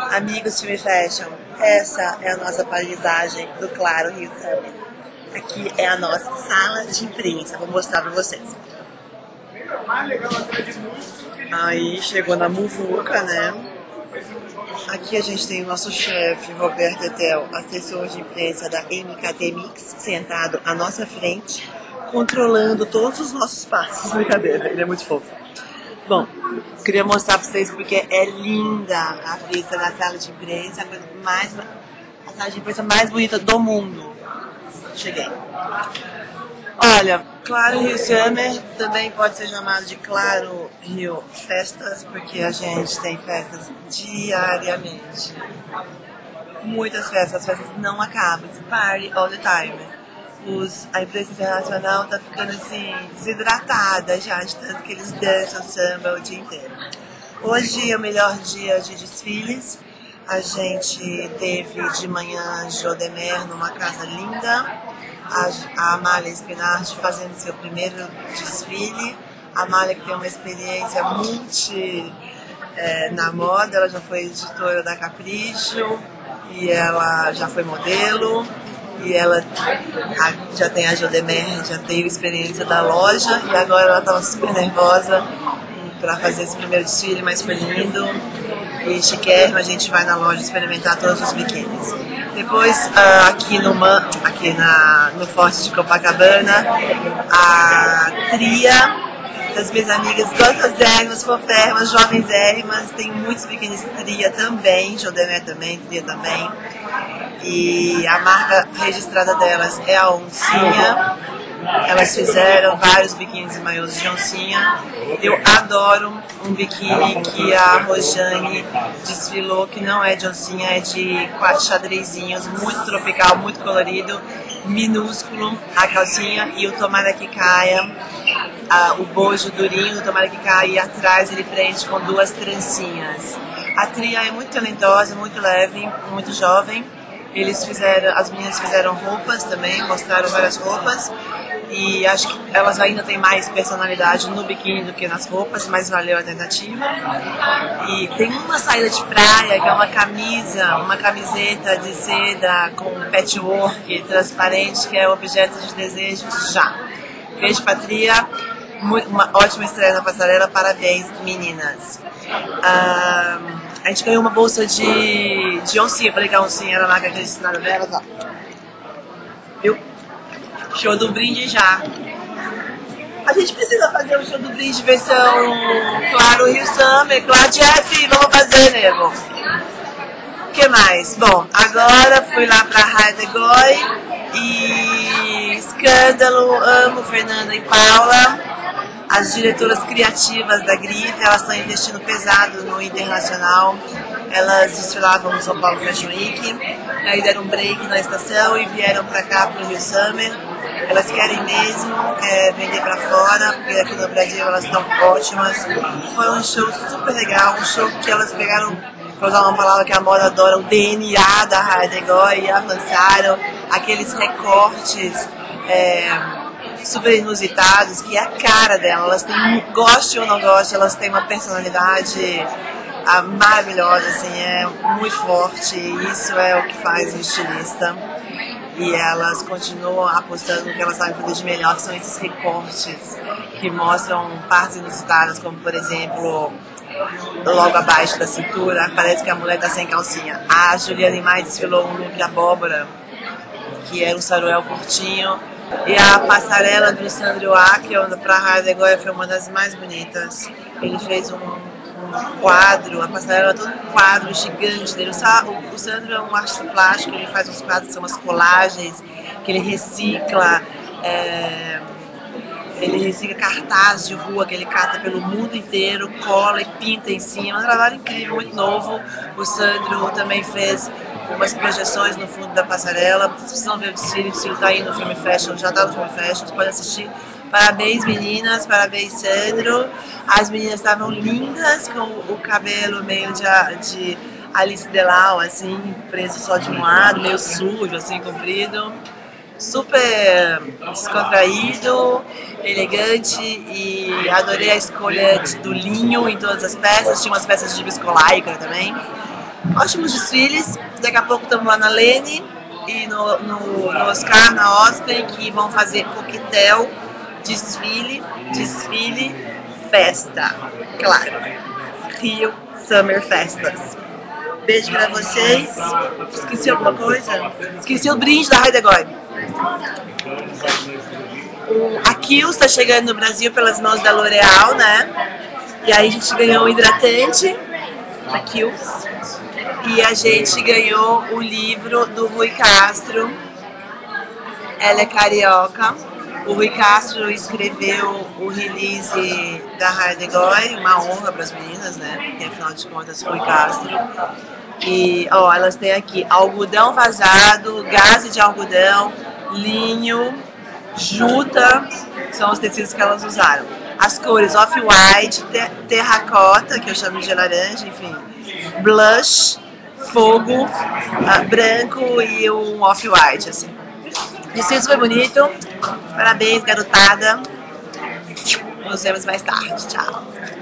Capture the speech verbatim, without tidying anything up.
Amigos Time Fashion, essa é a nossa paisagem do Claro Rio Summer. Aqui é a nossa sala de imprensa, vou mostrar pra vocês. Aí chegou na muvuca, né? Aqui a gente tem o nosso chefe, Roberto Etel, assessor de imprensa da M K T Mix, sentado à nossa frente, controlando todos os nossos passos. Brincadeira, ele é muito fofo. Bom, queria mostrar pra vocês porque é linda a vista da sala de imprensa, a, coisa mais, a sala de imprensa mais bonita do mundo. Cheguei. Olha, Claro Rio Summer também pode ser chamado de Claro Rio Festas, porque a gente tem festas diariamente. Muitas festas, as festas não acabam, it's party all the time. Os, a imprensa internacional tá ficando assim, desidratada já, de tanto que eles dançam samba o dia inteiro. Hoje é o melhor dia de desfiles. A gente teve de manhã Jodemer numa casa linda, a, a Amália Spinardi fazendo seu primeiro desfile. A Amália, que tem uma experiência multi é, na moda, ela já foi editora da Capricho e ela já foi modelo. E ela a, já tem a Jodemer, já tem a experiência da loja e agora ela estava super nervosa para fazer esse primeiro desfile, mas foi lindo e chiquérrimo. A gente vai na loja experimentar todos os biquínis. Depois uh, aqui, no, aqui na, no Forte de Copacabana, a tria das minhas amigas gostosérrimas, foférrimas, jovensérrimas, tem muitos biquínis tria também, Jodemer também, tria também. E a marca registrada delas é a Oncinha. Elas fizeram vários biquínis e maiôs de oncinha. Eu adoro um biquíni que a Rojane desfilou, que não é de oncinha, é de quatro xadrezinhos, muito tropical, muito colorido, minúsculo, a calcinha e o tomara que caia, a, o bojo durinho, o tomara que caia, e atrás ele prende com duas trancinhas. A tria é muito talentosa, muito leve, muito jovem. Eles fizeram, as meninas fizeram roupas também, mostraram várias roupas e acho que elas ainda têm mais personalidade no biquíni do que nas roupas, mas valeu a tentativa. E tem uma saída de praia que é uma camisa, uma camiseta de seda com patchwork transparente, que é objeto de desejo já. Beijo, Patria, uma ótima estreia na passarela, parabéns meninas. Ah, a gente ganhou uma bolsa de, de oncinha, falei que a oncinha era a marca registrada delas, ó. Viu? Show do brinde já. A gente precisa fazer o show do brinde versão Claro Rio Summer, claro, Jeff, vamos fazer, nego. O que mais? Bom, agora fui lá pra Heidegoy e escândalo, amo Fernanda e Paula. As diretoras criativas da Grife, elas estão investindo pesado no internacional. Elas desfilavam no São Paulo Fashion Week, aí deram um break na estação e vieram para cá, para o Rio Summer. Elas querem mesmo é, vender para fora, porque aqui no Brasil elas estão ótimas. Foi um show super legal, um show que elas pegaram, para usar uma palavra que a moda adora, o D N A da Heidegoy, e avançaram aqueles recortes é, super inusitados, que é a cara dela. Elas têm, goste ou não goste, elas têm uma personalidade ah, maravilhosa, assim, é muito forte, e isso é o que faz um estilista. E elas continuam apostando no que elas sabem fazer de melhor, que são esses recortes que mostram partes inusitadas, como por exemplo, logo abaixo da cintura, parece que a mulher tá sem calcinha. A Juliane Mai desfilou um look abóbora, que era um saruel curtinho. E a passarela do Sandro Ackel para Heidegoy foi uma das mais bonitas. Ele fez um, um quadro, a passarela é todo um quadro gigante dele. O, o Sandro é um artista plástico, ele faz uns quadros, são umas colagens que ele recicla. É, ele recicla cartaz de rua que ele cata pelo mundo inteiro, cola e pinta em cima. É um trabalho incrível, muito novo. O Sandro também fez umas projeções no fundo da passarela. Vocês precisam ver o desfile, o desfile está aí no Filme Fashion, já está no Filme Fashion, vocês podem assistir. Parabéns meninas, parabéns Sandro. As meninas estavam lindas, com o cabelo meio de, de Alice Delau, assim, preso só de um lado, meio sujo, assim, comprido. Super descontraído, elegante, e adorei a escolha do linho em todas as peças. Tinha umas peças de viscolaicra também. Ótimos desfiles. Daqui a pouco estamos lá na Lene e no, no, no Oscar, na Oscar, que vão fazer coquetel, desfile, desfile, festa. Claro. Rio Summer Festas. Beijo pra vocês. Esqueci alguma coisa? Esqueci o brinde da Heidegger. A Kiehl's está chegando no Brasil pelas mãos da L'Oréal, né? E aí a gente ganhou um hidratante da Kiehl's. E a gente ganhou o livro do Rui Castro. Ela é carioca. O Rui Castro escreveu o release da Heidegger, uma honra para as meninas, né? Porque afinal de contas, Rui Castro. E ó, elas têm aqui algodão vazado, gaze de algodão, linho, juta, são os tecidos que elas usaram. As cores off-white, ter terracota, que eu chamo de laranja, enfim, blush, fogo, uh, branco e um off-white, assim. O desfile foi bonito, parabéns, garotada. Nos vemos mais tarde, tchau.